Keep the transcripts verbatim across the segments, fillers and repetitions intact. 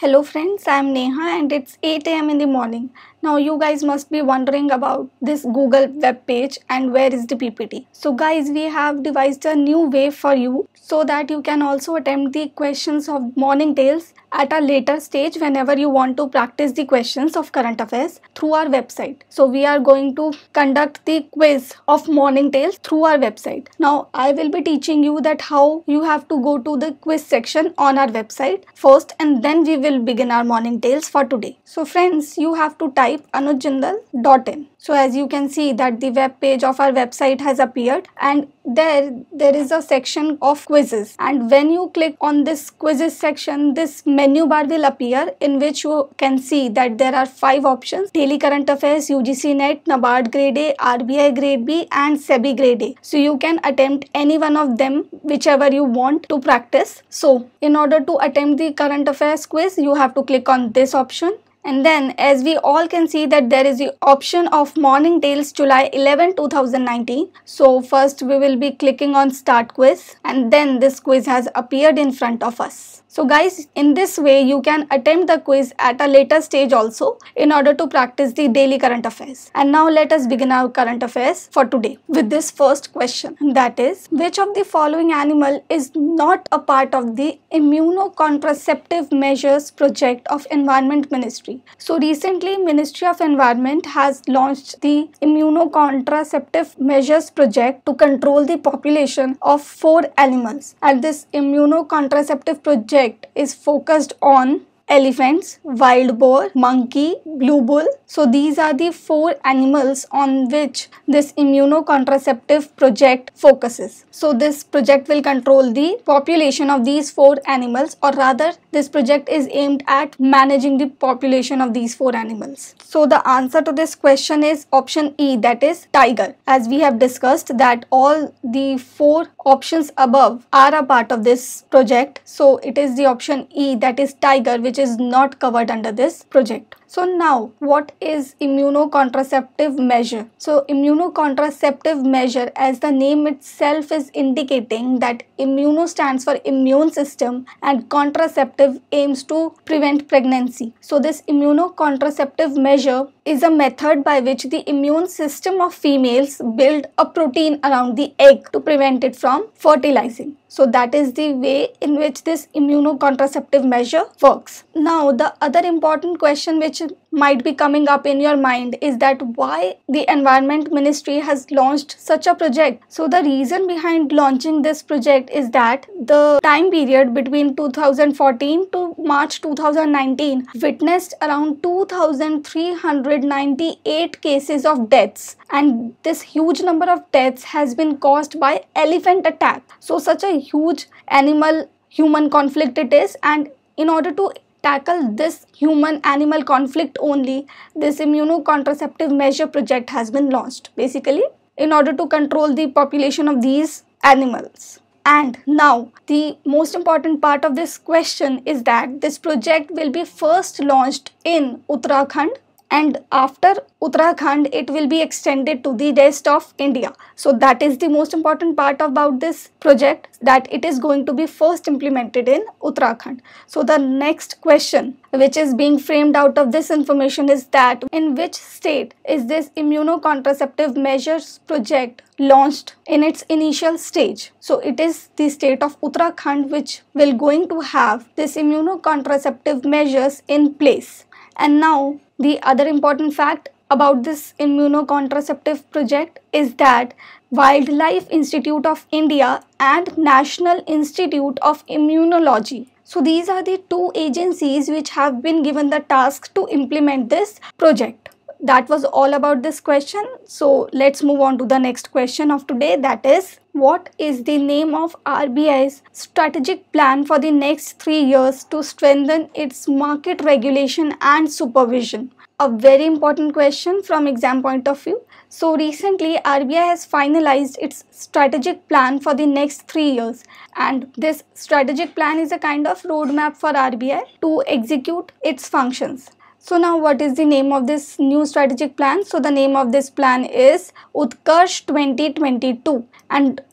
Hello friends, I am Neha and it's eight a m in the morning. Now you guys must be wondering about this Google web page and where is the P P T. So guys, we have devised a new way for you so that you can also attempt the questions of morning tales at a later stage whenever you want to practice the questions of current affairs through our website. So we are going to conduct the quiz of morning tales through our website. Now I will be teaching you that how you have to go to the quiz section on our website first, and then we will begin our morning tales for today. So friends, you have to type anuj jindal dot in. So as you can see that the web page of our website has appeared, and there there is a section of quizzes, and when you click on this quizzes section, this menu bar will appear in which you can see that there are five options: daily current affairs, U G C net, NABARD grade A, R B I grade B and SEBI grade A. So you can attempt any one of them, whichever you want to practice. So in order to attempt the current affairs quiz, you have to click on this option. And then as we all can see that there is the option of morning tales July eleventh two thousand nineteen. So first we will be clicking on start quiz, and then this quiz has appeared in front of us. So guys, in this way you can attempt the quiz at a later stage also in order to practice the daily current affairs. And now let us begin our current affairs for today with this first question, that is, which of the following animal is not a part of the immunocontraceptive measures project of Environment Ministry? So recently Ministry of Environment has launched the immunocontraceptive measures project to control the population of four animals, and this immunocontraceptive project is focused on elephants, wild boar, monkey, blue bull. So these are the four animals on which this immunocontraceptive project focuses. So this project will control the population of these four animals, or rather this project is aimed at managing the population of these four animals. So the answer to this question is option E, that is tiger. As we have discussed that all the four options above are a part of this project. So it is the option E, that is tiger, which is not covered under this project. So now, what is immunocontraceptive measure? So immunocontraceptive measure, as the name itself is indicating that immuno stands for immune system and contraceptive aims to prevent pregnancy. So this immunocontraceptive measure is a method by which the immune system of females build a protein around the egg to prevent it from fertilizing. So that is the way in which this immunocontraceptive measure works. Now the other important question which might be coming up in your mind is that why the Environment Ministry has launched such a project. So the reason behind launching this project is that the time period between two thousand fourteen to March two thousand nineteen witnessed around two thousand three hundred ninety-eight cases of deaths, and this huge number of deaths has been caused by elephant attack. So such a huge animal human conflict it is, and in order to tackle this human animal conflict only, this immunocontraceptive measure project has been launched, basically in order to control the population of these animals. And now the most important part of this question is that this project will be first launched in Uttarakhand, and after Uttarakhand it will be extended to the rest of India. So that is the most important part about this project, that it is going to be first implemented in Uttarakhand. So the next question which is being framed out of this information is that in which state is this immunocontraceptive measures project launched in its initial stage? So it is the state of Uttarakhand which will going to have this immunocontraceptive measures in place. And now the other important fact about this immunocontraceptive project is that Wildlife Institute of India and National Institute of Immunology, so these are the two agencies which have been given the task to implement this project. That was all about this question. So let's move on to the next question of today, that is, what is the name of R B I's strategic plan for the next three years to strengthen its market regulation and supervision? A very important question from exam point of view. So recently R B I has finalized its strategic plan for the next three years, and this strategic plan is a kind of roadmap for R B I to execute its functions. So now what is the name of this new strategic plan? So the name of this plan is Utkarsh twenty twenty-two, and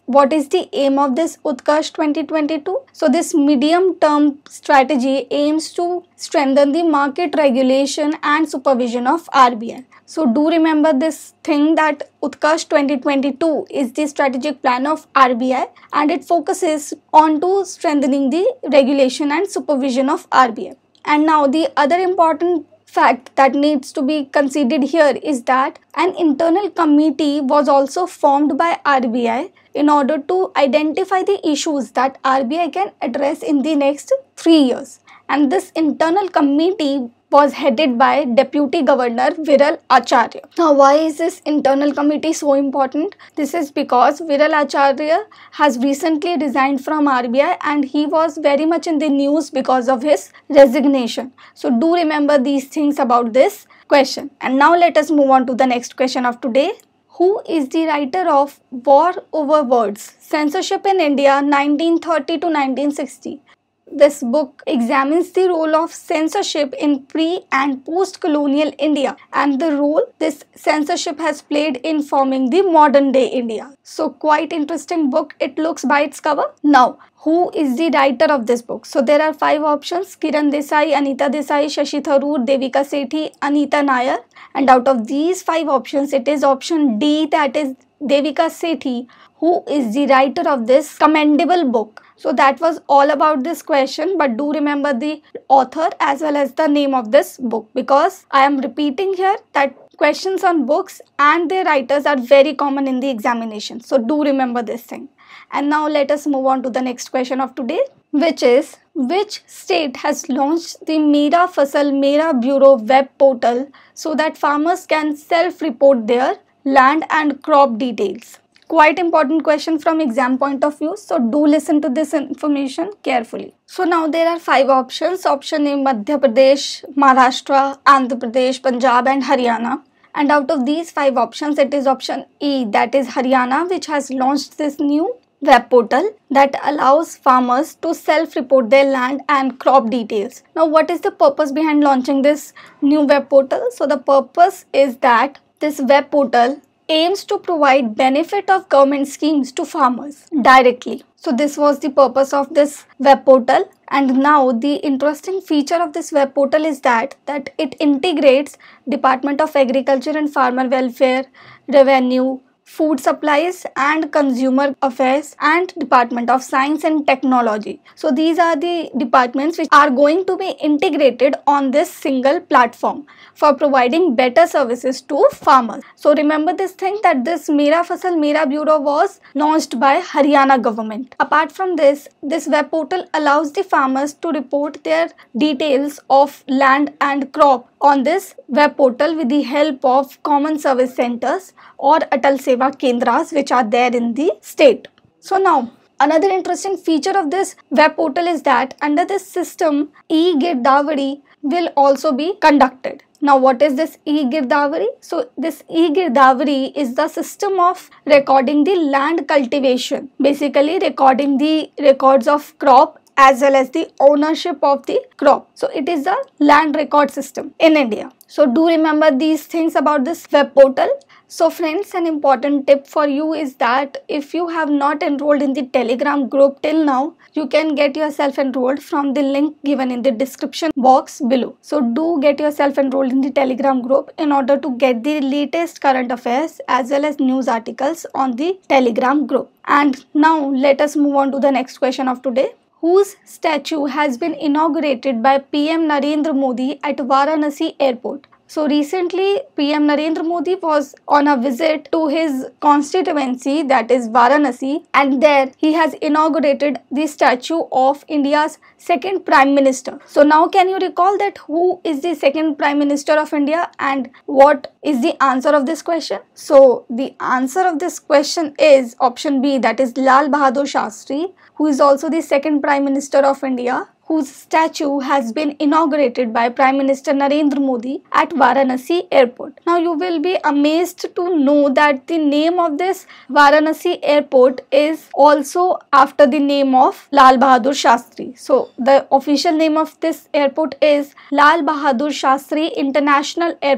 what is the aim of this Utkarsh twenty twenty-two? So this medium term strategy aims to strengthen the market regulation and supervision of R B I. So do remember this thing that Utkarsh twenty twenty-two is the strategic plan of R B I, and it focuses on to strengthening the regulation and supervision of R B I. And now the other important fact that needs to be considered here is that an internal committee was also formed by R B I in order to identify the issues that R B I can address in the next three years. And this internal committee was headed by Deputy Governor Viral Acharya. Now, why is this internal committee so important? This is because Viral Acharya has recently resigned from R B I and he was very much in the news because of his resignation. So, do remember these things about this question. And now let us move on to the next question of today. Who is the writer of War Over Words? Censorship in India nineteen thirty to nineteen sixty. This book examines the role of censorship in pre- and post-colonial India and the role this censorship has played in forming the modern day India. So quite interesting book it looks by its cover. Now, who is the writer of this book? So there are five options: Kiran Desai, Anita Desai, Shashi Tharoor, Devika Sethi, Anita Nair. And out of these five options, it is option D, that is Devika Sethi, who is the writer of this commendable book. So that was all about this question, but do remember the author as well as the name of this book, because I am repeating here that questions on books and their writers are very common in the examination. So do remember this thing. And now let us move on to the next question of today, which is, which state has launched the Mera Fasal Mera Bureau web portal so that farmers can self-report their land and crop details? Quite important question from exam point of view, so do listen to this information carefully. So now there are five options. Option A, Madhya Pradesh, Maharashtra, Andhra Pradesh, Punjab and Haryana. And out of these five options, it is option E, that is Haryana, which has launched this new web portal that allows farmers to self-report their land and crop details. Now, what is the purpose behind launching this new web portal? So the purpose is that this web portal aims to provide benefit of government schemes to farmers directly. So this was the purpose of this web portal. And now the interesting feature of this web portal is that, that it integrates Department of Agriculture and Farmer Welfare, Revenue, Food Supplies and Consumer Affairs and Department of Science and Technology. So these are the departments which are going to be integrated on this single platform for providing better services to farmers. So remember this thing that this Mera Fasal Mera Bureau was launched by Haryana government. Apart from this, this web portal allows the farmers to report their details of land and crop on this web portal with the help of common service centers or Atal Seva Kendras which are there in the state. So now, another interesting feature of this web portal is that under this system, e-Girdawari will also be conducted. Now, what is this e-Girdawari? So, this e-Girdawari is the system of recording the land cultivation, basically recording the records of crop as well as the ownership of the crop. So it is a land record system in India. So do remember these things about this web portal. So friends, an important tip for you is that if you have not enrolled in the Telegram group till now, you can get yourself enrolled from the link given in the description box below. So do get yourself enrolled in the Telegram group in order to get the latest current affairs as well as news articles on the Telegram group. And now let us move on to the next question of today. Whose statue has been inaugurated by P M Narendra Modi at Varanasi airport? So recently P M Narendra Modi was on a visit to his constituency, that is Varanasi, and there he has inaugurated the statue of India's second Prime Minister. So now can you recall that who is the second Prime Minister of India and what is the answer of this question? So the answer of this question is option B, that is Lal Bahadur Shastri, who is also the second Prime Minister of India, whose statue has been inaugurated by Prime Minister Narendra Modi at Varanasi airport. Now you will be amazed to know that the name of this Varanasi airport is also after the name of Lal Bahadur Shastri. So the official name of this airport is Lal Bahadur Shastri International Airport.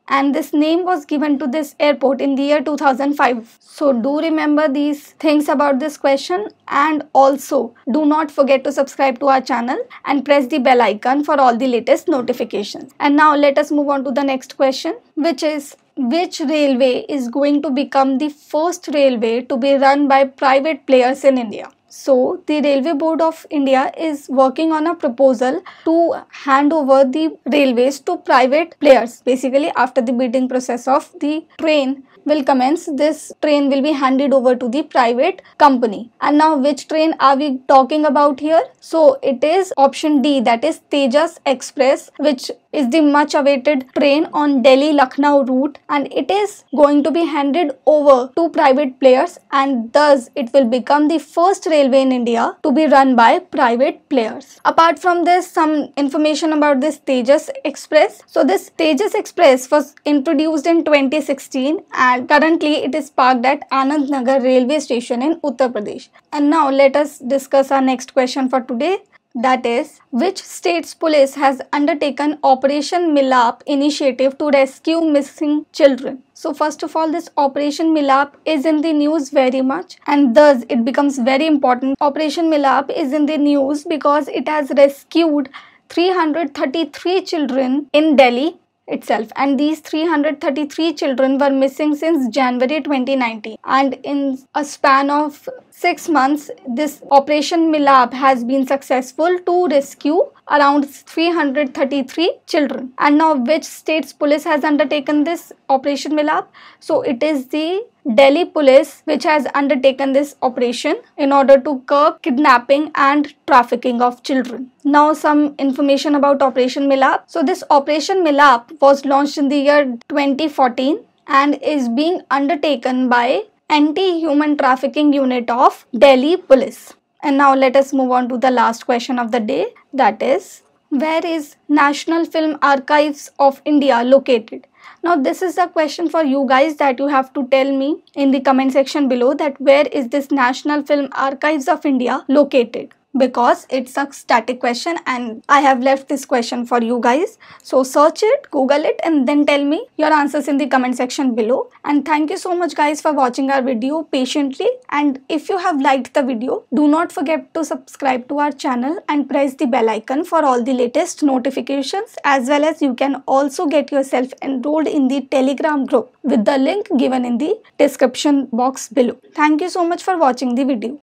and this name was given to this airport in the year two thousand five. So do remember these things about this question, and also do not forget to subscribe to our channel and press the bell icon for all the latest notifications. And now let us move on to the next question, which is, which railway is going to become the first railway to be run by private players in India? So the Railway Board of India is working on a proposal to hand over the railways to private players. Basically, after the bidding process of the train will commence, this train will be handed over to the private company. And now which train are we talking about here? So it is option D, that is Tejas Express, which is the much awaited train on Delhi Lucknow route, and it is going to be handed over to private players, and thus it will become the first railway in India to be run by private players. Apart from this, some information about this Tejas Express. So this Tejas Express was introduced in twenty sixteen, and currently it is parked at Anand Nagar railway station in Uttar Pradesh. And now let us discuss our next question for today. That is, which state's police has undertaken Operation Milap initiative to rescue missing children? So first of all, this Operation Milap is in the news very much, and thus it becomes very important. Operation Milap is in the news because it has rescued three hundred thirty-three children in Delhi itself, and these three hundred thirty-three children were missing since January twenty nineteen, and in a span of six months this Operation Milap has been successful to rescue around three hundred thirty-three children. And now which state's police has undertaken this Operation Milap? So it is the Delhi police which has undertaken this operation in order to curb kidnapping and trafficking of children. Now some information about Operation Milap. So this Operation Milap was launched in the year twenty fourteen and is being undertaken by Anti-Human Trafficking Unit of Delhi Police. And now let us move on to the last question of the day, that is, where is National Film Archives of India located? Now this is a question for you guys that you have to tell me in the comment section below, that where is this National Film Archives of India located? Because it's a static question and I have left this question for you guys. So search it, Google it, and then tell me your answers in the comment section below. And thank you so much guys for watching our video patiently. And if you have liked the video, do not forget to subscribe to our channel and press the bell icon for all the latest notifications, as well as you can also get yourself enrolled in the Telegram group with the link given in the description box below. Thank you so much for watching the video.